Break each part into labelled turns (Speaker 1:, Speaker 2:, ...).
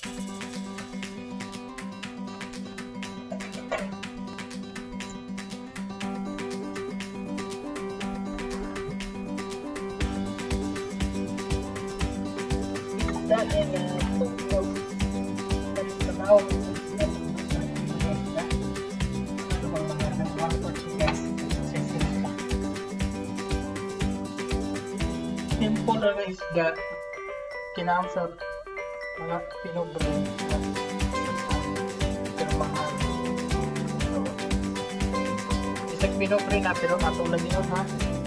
Speaker 1: Simple lang na isda, kinaam sa mga pinobre, pero mahal. Isang pinobre na, pero atong lagi yun ha.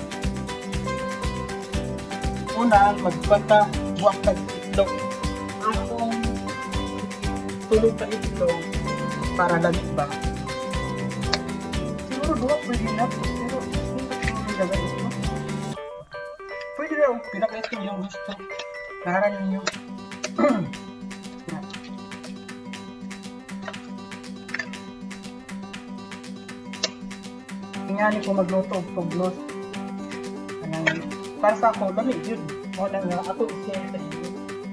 Speaker 1: Una, magpata, buwak na itlog. Akong tulog na itlog para lamig ba. Siguro duwak pwede na, pero hindi ko gagawin ito. Pwede na, pinaka-ito yung gusto. Nara ninyo. Tingnan ko magluto og tuglos. Para sa ako, lamig yun. O nang ako isya sa inyo.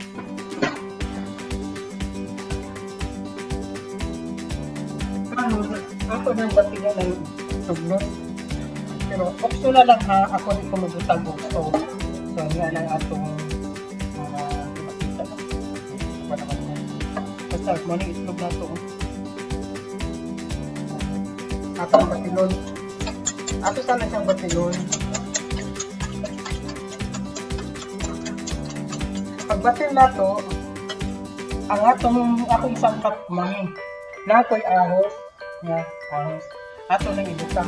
Speaker 1: Ako nang batigan ng tuglos. Pero optional lang ha, ako rin kumagutag o stove. So nga lang atong makita na. Ako naman na. Basta mo nang itlog na ito. Atong batilon. Ato sana siyang batilon. Pagbatil na to, ang ako isang cup mami. Na ako'y ahos. Nga, ahos. Ato nang ibutang.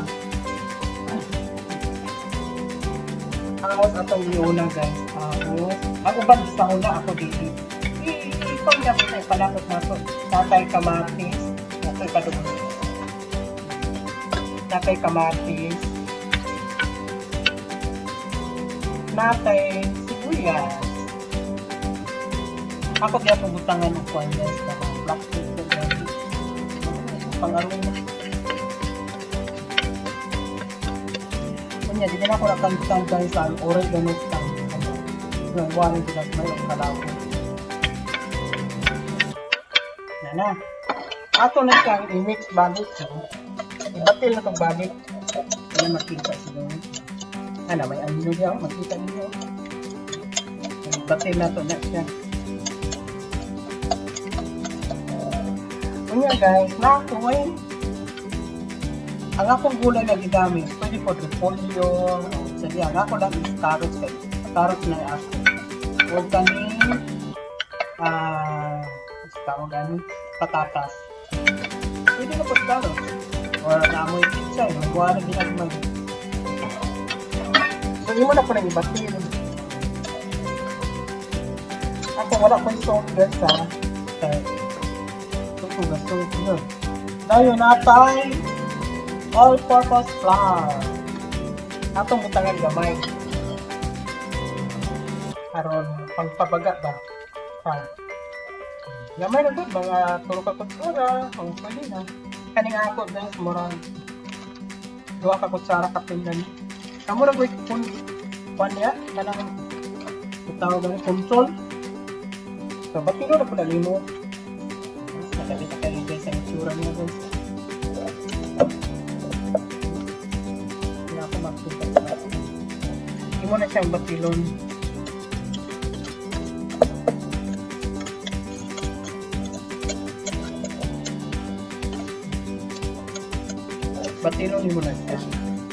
Speaker 1: Ahos atong iuna guys. Ahos. Ang uban sa hula ako dito. Ipang niya ko tayo palakot na to. Natay kamatis. Natay kadugo. Natay kamatis. Natay sibuyas. Ako kaya pubutangan ng kuanyas na mga black pepper ready. Pang-aroma. Kanya, di na ako nakantang guys sa oregano tang. Yung warin ko na mayroong kalawin. Yan na. Ato na siyang i-mix balik. Ibatil na itong balik. Kaya makita siya. Ano, may anyo niya. Makita niyo. Ibatil na ito na siya. Kanya guys, na ako ay ang akong gulay na gigamit, pwede po repolyo, sige, ang ako lang is carrots kayo. Carrots na ako. Huwag kami, tawag gani, patatas. Pwede na po carrots. Or naamoy pizza, magwa na ginagmag. So, hindi mo na po nang ibatin. Ako wala po yung salt guys ha. Ito, yun. Dayo natay all-purpose flour. Atong butangan gamay. Karon pagpabaga ba? Ha. Gamay na doon, mga turo ka kutsara, kung pwede na. Kaning ako guys, murang 2 ka kutsara kapingan. Kamu na ko kung panya, kanang tawag ng control. So, ba't yun na po na limo? Nakakita kayo guys sa itsura niya guys. Hindi ako makita sa hindi mo na siyang batilon. Batilon mo na siya.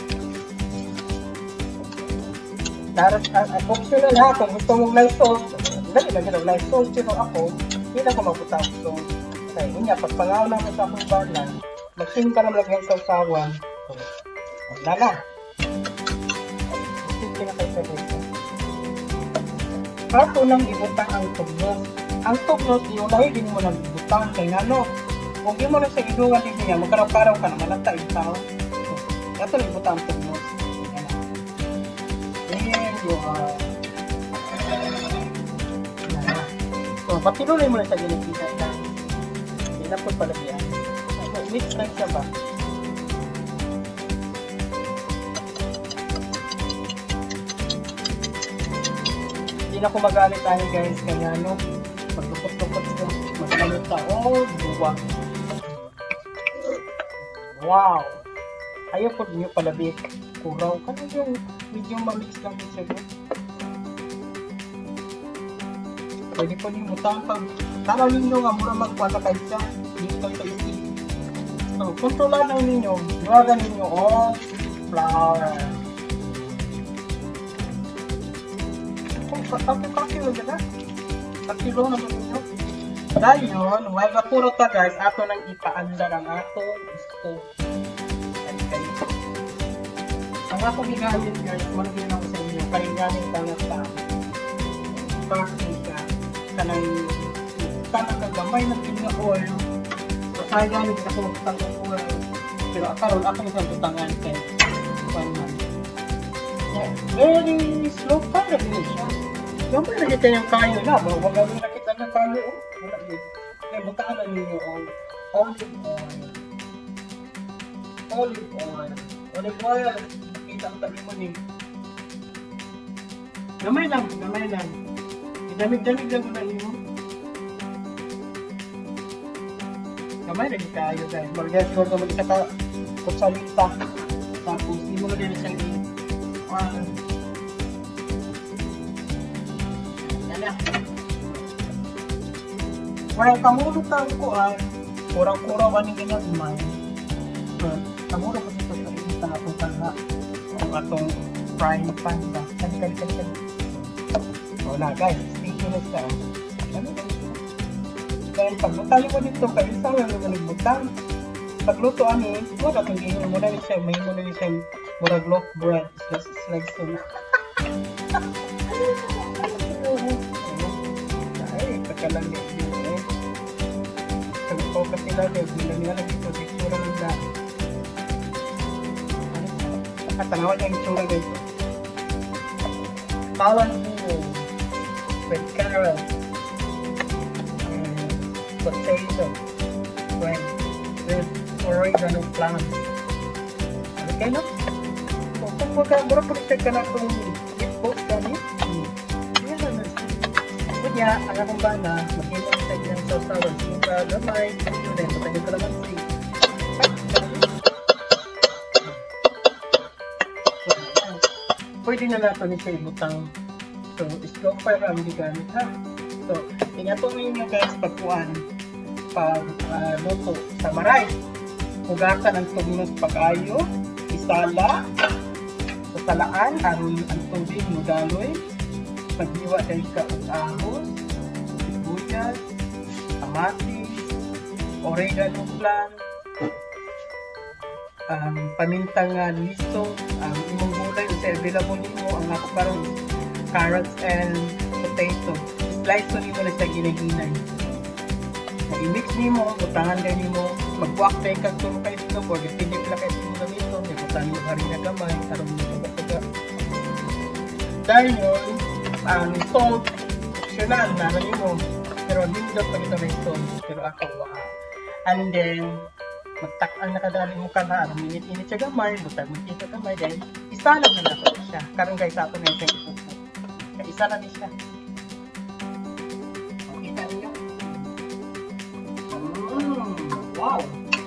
Speaker 1: Darat optional ha, kung gusto mong light salt, dali lang gano'n light salt, pero ako, hindi na ko magputang so, kaya niya, pagpangaw lang sa akong balan, mag-sing ka na malagyan sa usawan, so, wala. Sige na kayo sa dito. Ato nang ibutang ang tugnos. Ang tugnos, iunawi din mo nang ibutang kay ngano. Kung di mo na sa idungan din niya, magkaraw-karaw ka naman at tayo. So, ato nang ibutang ang tugnos. There you are. So, patinuloy mo na sa ginagkita na. Pinapot pala yan. Mix lang siya ba? Hindi na ko magalit tayo guys. Kaya ano, maglukot-lukot siya. paluta. Oh, buwak. Wow! Ayaw po niyo palabi. Kuraw. Kano yung medyo mamix lang din siya. Pwede po niyo mutang pag tanaw ninyo nga mura magkwata kayo siya. Dito ito isi. So, kontrolan lang ninyo. Iwagan ninyo all flour. Kakilo na. Kakilo na ba ninyo? Dahil yun, while napuro ta guys, ato nang ipaanda ng atong stove. Ang ako ginamit guys, marami lang sa inyo, kaya gamit lang sa parking ka, kanang kagamay ng pinya oil. So, kaya gamit ako magtang oil. Pero akaroon, ako isang tutangan kay 1 month. Yeah, very slow fire din siya. Yung pa nakita yung kayo na, huwag gawin nakita ng kayo. Wala yun. Kaya butaan na ninyo ang olive oil. Olive oil. Olive oil. Nakita ang tabi mo niyo. Gamay lang, gamay lang. Idamig-damig lang mo na niyo. Gamay lang kayo guys. Maragay siguro na mag-isa ka kutsalita. Tapos, hindi mo na din siyang Well, kamulutan ko ay kurang-kurang maning ganyan man. Kamulot ko dito sa inita atong tanga ang atong frying pan ba. Kali. Wala guys, sticky na siya. Dahil paglutali mo dito, kayo sa mga nagbutang. Pagluto ani, wala kang gihon mo na siya, may mo na siya murag loaf bread. Slice to na. Ay, kakalang yun. Focus nila dito, nila dito, itsura nila. Nakatanawan niya yung itsura dito. Bawang buo, with carrot, and potato, with oregano plant. Okay, no? Kung mura-pura-check ka na itong meatballs kami, kaya, ang akong bana, mag-iwan sa dyan sa sausawan, simpa, gamay, yun din, patagin ka naman si. Pwede na nato ni siya ibutang. So, slow fire ang gigamit ha. So, ingatong ninyo guys, pagkuhan, pag luto sa maray. Hugasan ang tugnos pag-ayo, isala, sa salaan, aron ang tubig, mudaloy, paghiwa dahil ka ang ahos, sibuyas, kamatis, oregano plant, paminta nga liso, ang imong gulay, kasi available nimo ang nakaparong carrots and potato. Slice mo nimo na siya ginahinay. I-mix nimo, butangan din nimo, magbuwak tayo kang turo kayo sino, or dipindi pala kayo sino na nito, may butangan mo harina gamay, karong nito kapag. Dahil yun, ang salt, optional na mo. Pero hindi daw pag ito may salt. Pero ako, and then, magtak-ang nakadali mo ka na, minit-init siya gamay, butag mo siya gamay, then, isa lang na natin siya. Karong guys, ako na yung ipupo. Kaya isa lang siya. Kita niyo? Wow!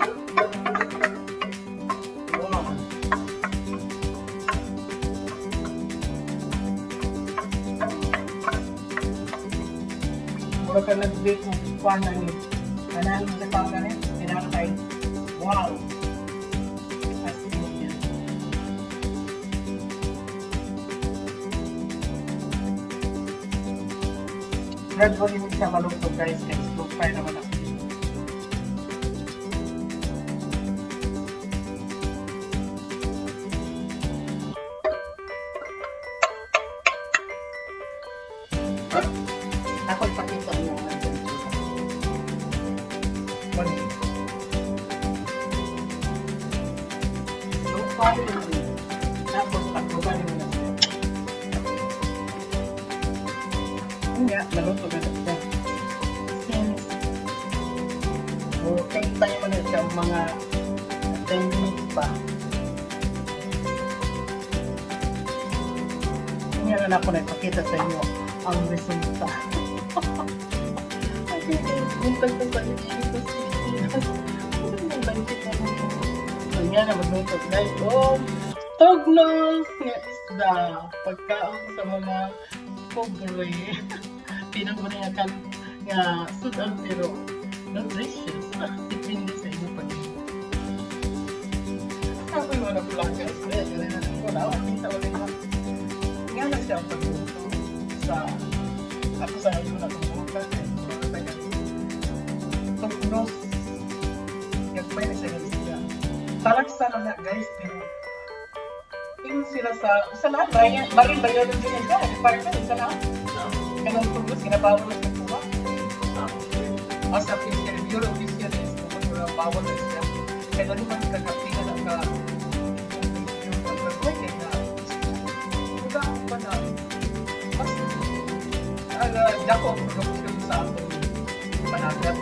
Speaker 1: Mura ka nag-bake mo kuha na niyo. Kanahan mo sa pagkalit, pinakatay. Wow! As in yan. Gradually mo siya maluto guys, kaya slow fire naman ako. Ako ipakita mo naman dyan. So, fire naman. Tapos, pagkuhan mo na siya. Nga, naluto na siya. Since, take time mo na siya mga 10 minutes pa. Nga na ako na ipakita sa inyo ang resulta. Okay. buntag na sa dito si ano yung banjit na mo. Ayan na magluto guys. Oh, tognos nga isda. Pagkaon sa mga pobre. Pinagmuna nga kan nga sudan pero nutritious. Depende sa inyo pag-ibig. Ako yung wala pula guys. Wala, kita ulit na. Nga lang siya ang pagluto sa ako sa iyo na tumukan. Tognos. Nagpay na siya siya. Talaksa na nga guys, pero tingin sila sa lahat. Marin ba yun din yan dyan? Parang sa lahat. Ganang tugos, ginabawa na sa kuha. As a Christian, your official is kung bawal na siya. Kaya doon naman kakapina na ka yung pagkakoy kaya na kuda pa na mas dako ang production sa atong panagat.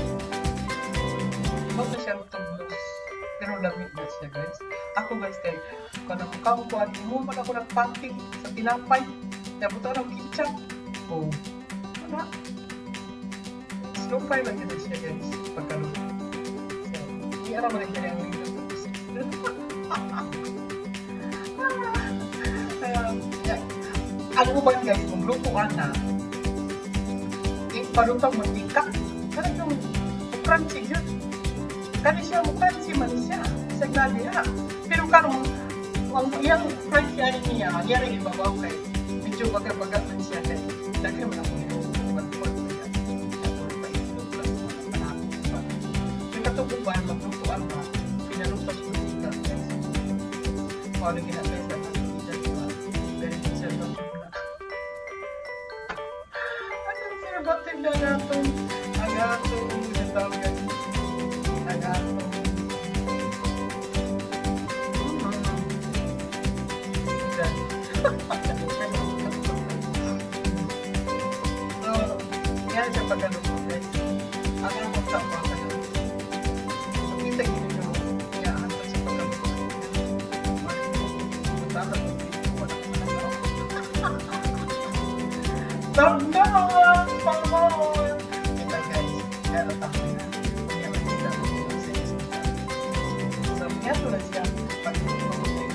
Speaker 1: Huwag na siyang tugos. Pero lamig na siya guys. Ako guys kay kung nakakukuhan mo man ako ng panting sa tinapay. Nabuto ng kitchen. Oh, wala. Slow fry lang yun siya guys. Pagkaluto. So, hindi alam mo rin yan yung video. Ano mo ba guys, kung lutuan na, palutang mantika, karang yung crunchy yun. Kani siya, crunchy man siya. Sa gladira. Pero karong, ang iyang crunchy ay niya, niya rin ibabaw kay medyo baga-baga man siya kay dahil mo na kung ito, mag-port mo yan. Katulog pa ito, plus mga panakot pa. Yung katububan, maglutuan na, pinalutas mo dito. Kung ano ginagay sa mga ganito siya na. Anong sinabatin na agatong, natawag yan. Agatong. Yan siya pagkaluto guys. Ang mga magsa ang pagkaluto. So, kita yun yung iyahan pa sa pagkaluto. Matala mo dito. Wala ko na lang. Tagdan! Pangmon! Kita guys. Pero tapos na. Kaya magkita mo sa isita. So, kaya tulad siya pagkaluto.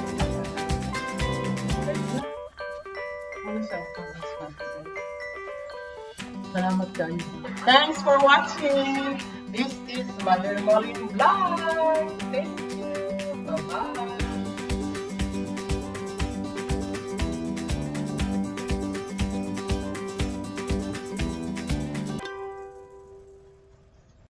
Speaker 1: Salamat guys. Thanks for watching. This is Mother Molly Vlog. Thank you. Bye-bye.